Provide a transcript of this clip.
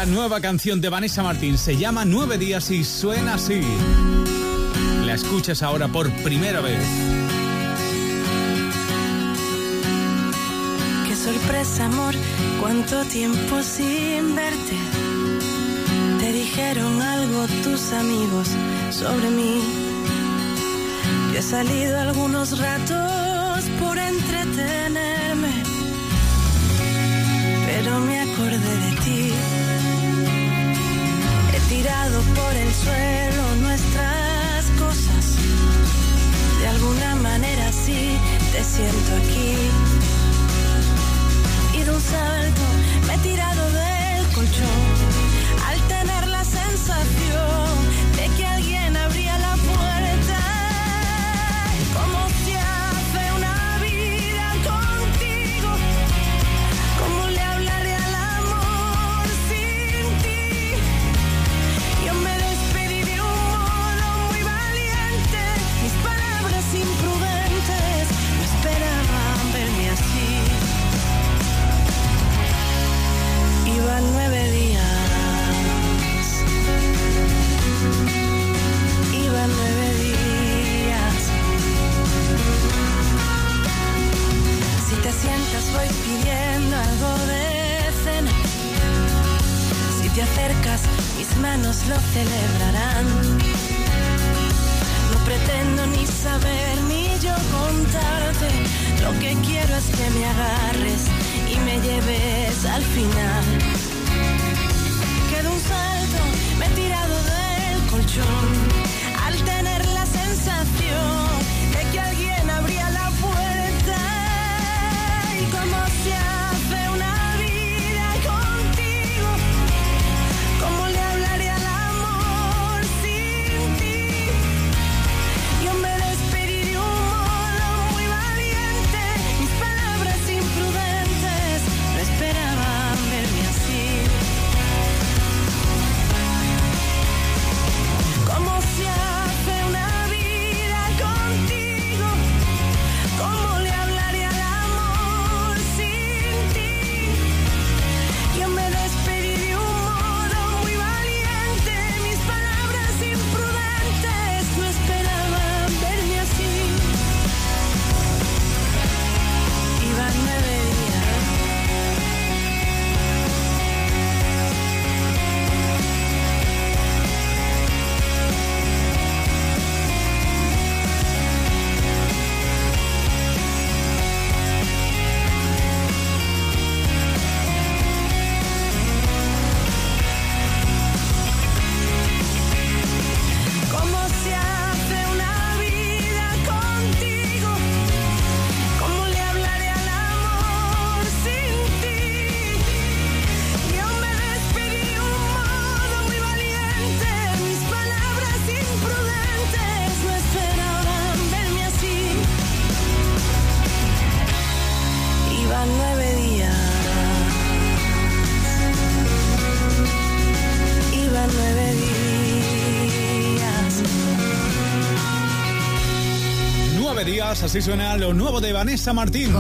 La nueva canción de Vanessa Martín se llama 9 días y suena así. La escuchas ahora por primera vez. Qué sorpresa, amor, cuánto tiempo sin verte. Te dijeron algo tus amigos sobre mí. Yo he salido algunos ratos por entretenerme, pero me acordé de ti. He tirado por el suelo nuestras cosas. De alguna manera sí te siento aquí. Y de un salto me he tirado del colchón al tener la sensación de que alguien abría la puerta. ¿Cómo se hace una vida contigo? ¿Cómo le hablaré al amor sin ti? Yo me despedí de un modo muy valiente. Mis palabras imprudentes no esperaban verme así. Iban 9 días. Iban 9 días. Si te sientas voy pidiendo algo de cena. Si te acercas mis manos lo celebrarán. No pretendo ni saber ni yo contarte. Lo que quiero es que me agarres y me lleves al final. Que de un salto me he tirado del colchón al tener la sensación de que alguien abría la puerta. Y cómo se hace una vida contigo, cómo le hablaré al amor sin ti. Yo me despedí de un modo muy valiente. Mis palabras imprudentes no esperaban verme así. ¿Cómo se hace una vida contigo? ¿Cómo le hablaré al amor sin ti? Yo me despedí de un modo muy valiente. Mis palabras imprudentes no esperaban verme así. Iban 9 días. ¿Cómo se hace una vida contigo? ¿Cómo le hablaré al amor sin ti? Yo me despedí de un modo muy valiente. Mis palabras imprudentes no esperaban verme así. Iban 9 días. Iban 9 días. 9 días, así suena lo nuevo de Vanessa Martín.